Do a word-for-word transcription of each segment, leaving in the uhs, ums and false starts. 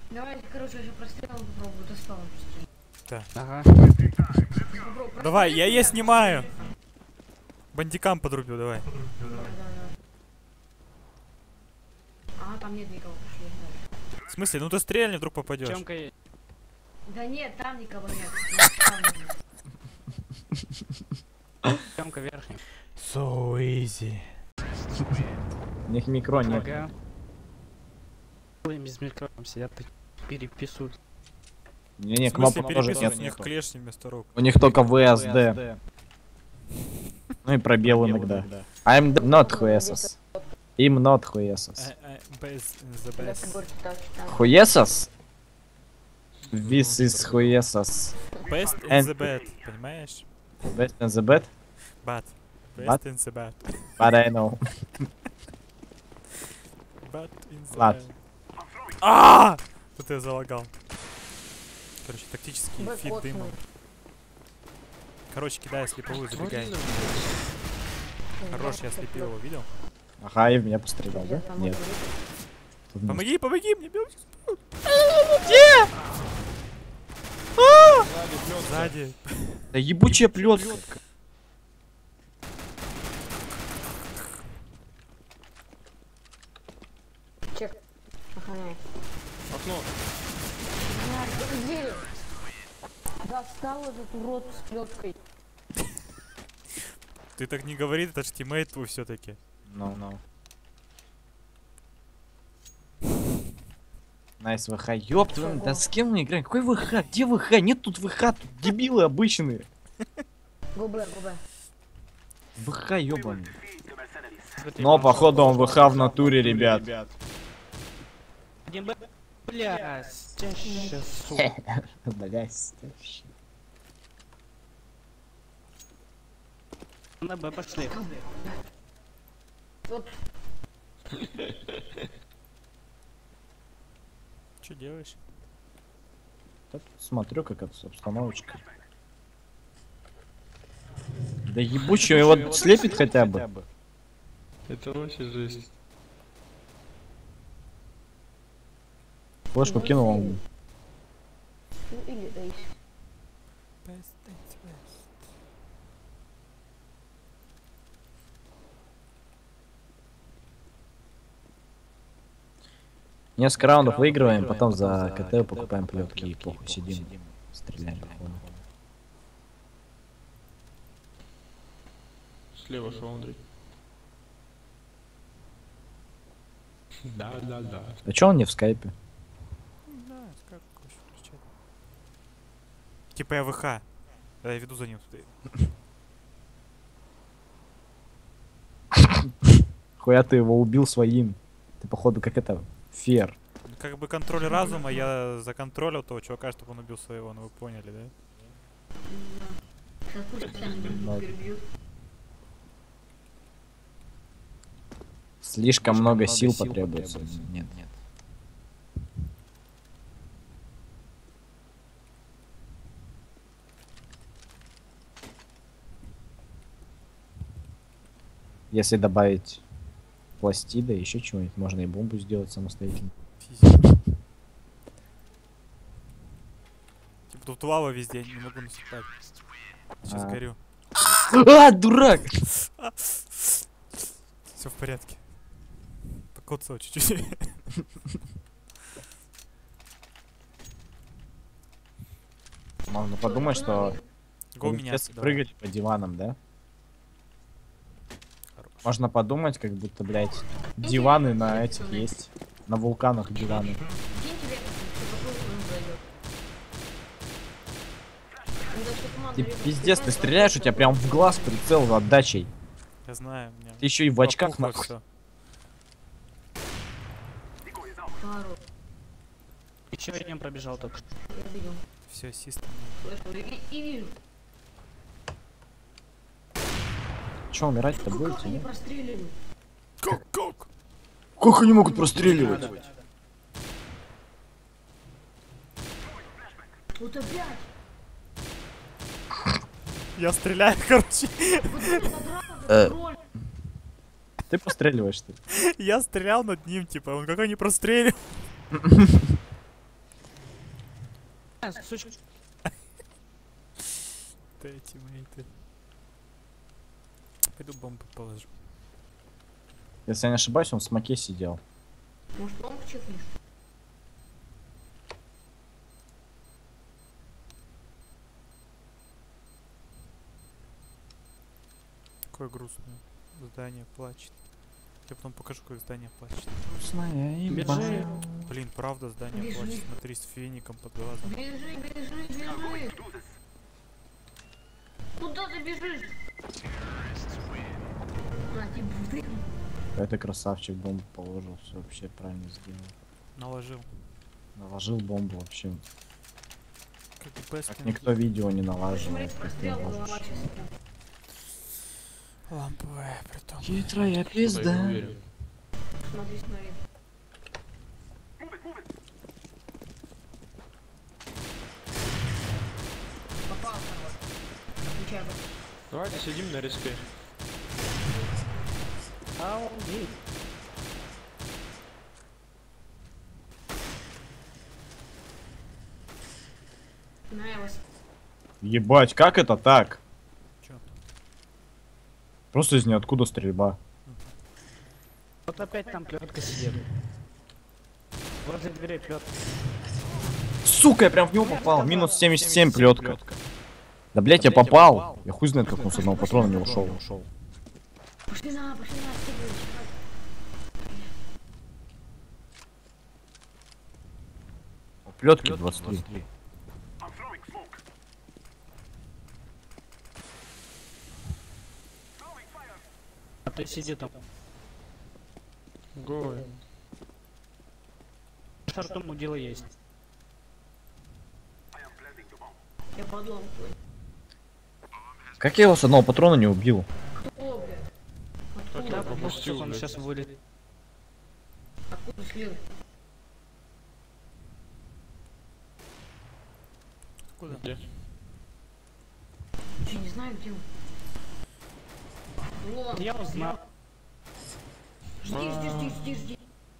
Давайте, короче, я прострел попробую, достал. Да. Ага. Попробуй, Давай, я прострелите я меня. снимаю. Бандикам подрубил, давай. Да, да, да. Ага, там нет никого, пошли. В смысле? Ну ты стрельни, вдруг попадешь. Тёмка есть. Да нет, там никого нет. Нет, там нет. Тёмка верхний. So easy. У них микро нет. Ага. Ой, без микро там сидят, так переписывают. Не-не, В смысле кнопок тоже переписывать? нет. У них клешни вместо рук. У них только ви эс ди. Ну и пробел иногда. I'm not хуесос. Им not хуесос. Best in the Да, best. ты говоришь, так, так. Хуесос? This is хуесос. Best in And- the bed, понимаешь? Best in the bed? Bad. Best Bad? in the bed. But I know. Bad in the Lad. bed. Ааа! Тут я залагал. Короче, тактический Бэк фит отмыл. дымом. Короче, кидая слеповую, забегай. Хорош, я слепил его, видел? Ага, и в меня пострелял, да? Там Нет. вот Тут нет. Помоги, помоги мне, бьётся. Сзади. Да ебучая плетка. Чек. Охраняй. Окно. Блядь, где? Достал этот урод с плеткой. Ты так не говори, это ж тиммейт твой все-таки. No, no. Найс ВХ. Ёб твою, да с кем мы играем? Какой ВХ? Где ВХ? Нет тут ВХ, тут дебилы обычные. Губер, губер. ВХ ёбаный. Но походу он ВХ в натуре, ребят. Один Б. Бля, стящая, сука. Блядь. На Б пошли. Вот. Что делаешь? Так, смотрю, как это обстановочка. Да ебучий, его слепит хотя бы. Это вообще жесть. Флешку кинул он. Ну или да еще. Best in the best. Несколько раундов выигрываем, потом за КТ покупаем плетки и похуй сидим. Стреляем. Слева шел Андрей. Да, да, да. А чё он не в скайпе? Да, как хочешь включать. Типа я ВХ. Да, я веду за ним туда. Хуя ты его убил своим. Ты походу как это, фер. Как бы контроль разума, я законтролил того чувака, чтобы он убил своего, ну вы поняли, да? Сейчас пусть сами перебьют. Слишком много сил потребуется. Нет, нет. Если добавить пластида, еще чего-нибудь, можно и бомбу сделать самостоятельно. Физика. Типа тут лава везде, не могу наступать. Сейчас А. горю. А, дурак! Все в порядке. Покоцал чуть-чуть. Можно подумать, что Го будут меня все прыгать по диванам, да? Хорош. Можно подумать, как будто, блядь, диваны на этих есть. На вулканах диваны. Киньте вектор, какой он зайдет. Ну, да, что команда Ты режет. пиздец, ты стреляешь, у тебя прям в глаз прицел отдачей. Я знаю, у меня. Ты еще и в очках попухло нахуй. всё. Хорош. Еще один пробежал только что. Я видел. Все, систем. Флешку и, и вижу. Че, умирать-то Как будете? они нет? простреливают? Как, как? Как они могут простреливать? Вот опять. Я стреляю, короче. Вот это драка, Э. контроль. Ты постреливаешь, что ли? Я стрелял над ним, типа, он как они простреливают. Сучка. Да, тиммейты. Пойду бомбу положу. Если я не ошибаюсь, он в смоке сидел. Может, он чекнешь? Какое грустное. Здание плачет. Я потом покажу, как здание плачет. Бежи. Блин, правда здание Бежи. плачет. Смотри, с феником под глазом. Бежи, бежи, бежи. Куда ты бежишь? На, типа, ты. Это красавчик, бомбу положил, все вообще правильно сделал. Наложил. Наложил бомбу вообще. Как бест. Как никто видео не налаживает, Смотри, как ты прострел, голова ложишь. сейчас. Ламповая, притом. Хитрая Что-то я не пизда. уверен. Смотри, смотри. Попался вот. Отвечай, вот. Давайте сидим на респе. Обалдеть. На, я вас. Ебать, как это так? Чё? Просто из ниоткуда стрельба. Вот опять там плетка сидит. Возле дверей плетка. Сука, я прям в него попал. Минус семьдесят семь плетка. Да блять, я попал. Я хуй знает, как он с одного патрона не ушел. Пошли на, пошли на, все будут чихать. Плетки двадцать три. А ты сиди там. Го. Шартому дело есть. Я подлом твой. Как я его с одного патрона не убил? Кто, блядь? Так Откуда? я пропустил, Он блядь. сейчас вылет. Откуда слил? Куда? Где? Че, не знаю, где он. Вон. Я узнал. Жди, жди, жди, жди, жди.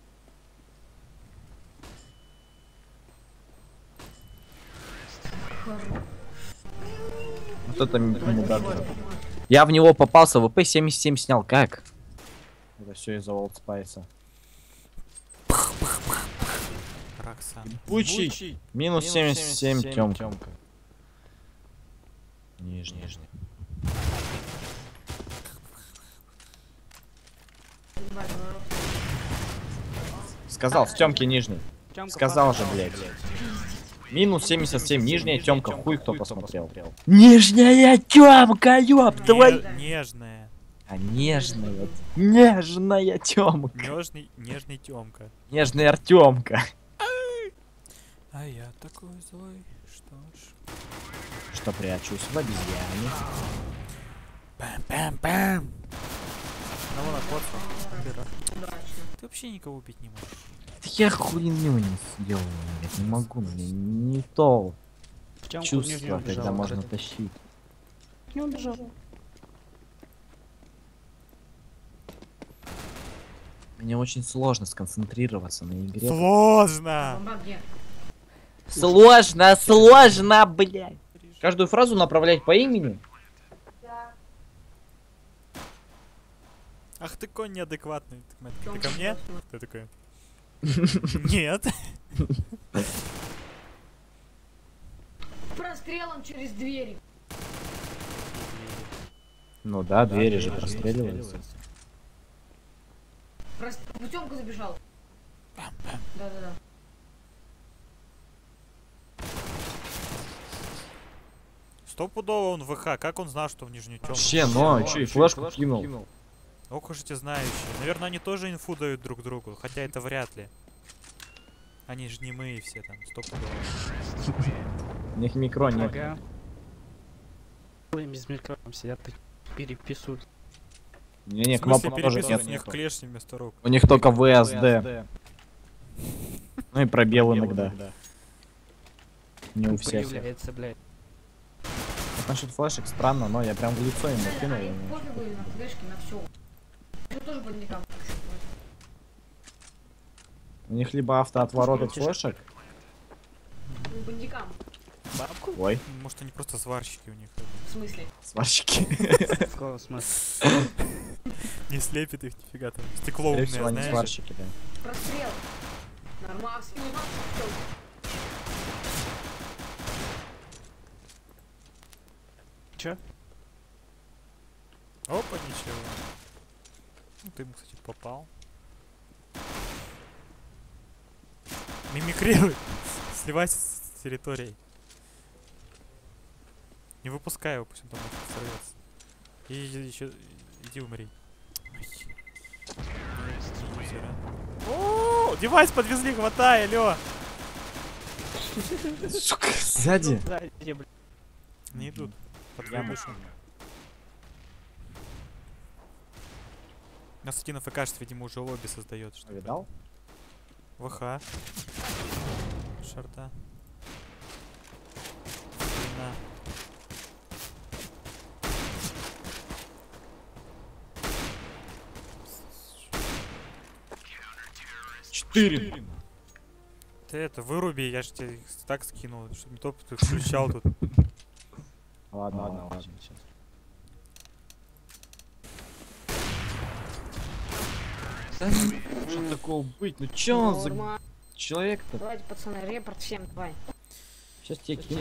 Хорош. Вот это мудак. Я в него попался, ВП семьдесят семь снял. Как? Это все из-за олдспайса. Роксан. Пучий. Минус семьдесят семь, Тёмка. Нижний. Нижний. Ебать, воров. Сказал, с Тёмки нижний. Тёмка, Сказал же, пошёл. блядь. Минус семьдесят семь, нижняя Тёмка, хуй кто посмотрел. Нижняя Тёмка, ёб твой! Не- Нежная. А нежная, нежная Тёмка. Нежный, нежный Тёмка. Нежный Артёмка. А я такой злой, что ж. Что прячусь в обезьяне. Пам-пам-пам. Ну вон, кот. Удачно. Ты вообще никого убить не можешь. Я хуйню не сделаю, блядь, не могу, мне не то В Тёмку чувство, нижнюю когда убежал, можно кстати. тащить. Не убежал. Мне очень сложно сконцентрироваться на игре. Сложно! Бомба где? Сложно, сложно, блядь. Каждую фразу направлять по имени? Ах ты конь неадекватный. Ты, Мэтт, ты Тёмка ко мне? просто. Ты такой. Нет. Прострелом через двери. Ну да, двери же простреливаются. Прост... Тёмка забежал. Да-да-да. Стопудово он ВХ. Как он знал, что в нижнюю Тёмку? Вообще, ну, чё, и флешку кинул. Ох уж эти знающие. Наверное, они тоже инфу дают друг другу. Хотя это вряд ли. Они же не мы все там, стопудово. У них микро нет. Ага. Ой, без микрофона сидят, так переписывают. Не-не, В смысле, кнопок тоже переписывать нет. у них клешни вместо рук. У них только ВСД. Ну и пробел иногда. Не у всех. Появляется, блядь. Насчет флешек странно, но я прям в лицо ему Да, кинул. они ему. пофигу на флешки, на все. Я тоже бандикам. У них либо автоотворот от флешек, Ну, бандикам. Бабку? Ой, Может, они просто сварщики у них. В смысле? сварщики. Какого смысла? Не слепит их нифига там. Стекло Скорее умное, всего, они знаешь? сварщики, да. Прострел. Нормально. Чё? Опа, ничего. Ну, ты ему, кстати, попал. Мимикрируй. Сливайся с территорией. Не выпускай его, пусть он там сорвется. И еще иди умри. О, девайс подвезли, хватай, алё. Сука, сзади. Сзади, блядь. Не идут. Под Яму. выпущен. У нас один АФКшит, видимо, уже лобби создает. Что Видал? ВХ. Шарта. Длина. Четыре. Ты это, выруби, я же тебе их так скинул, чтобы не то ты включал тут. Ладно, ладно, ладно. Сейчас. Да не может такого быть. Ну чё он за Нормально. человек-то? Давайте, пацаны, репорт всем, давай. Сейчас тебе кину.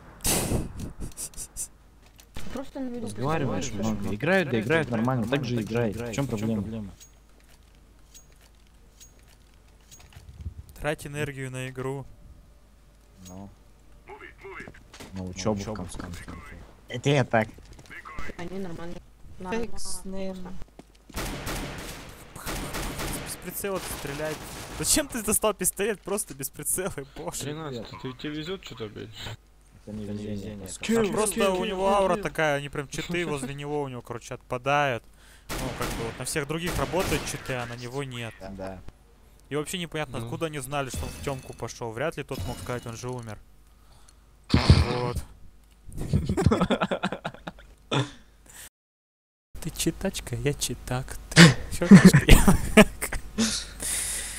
Просто на виду Разговариваешь представляешь, много. Играют, да играют нормально. Так же играет. В чем проблема? Трать энергию на игру. Ну. На учебу в конце концов. Это я так. Они нормально. Без прицела стрелять. Зачем ты достал пистолет просто без прицела, боже? тринадцать, ты тебе везет что-то, блядь? Это не везение. А просто у него аура такая, они прям читы возле него у него, короче, отпадают. Ну, как бы вот на всех других работают читы, а на него нет. Да. И вообще непонятно, Ну. откуда они знали, что он в темку пошел. Вряд ли тот мог сказать, он же умер. Вот. Ты читачка, я читак. Ты чё,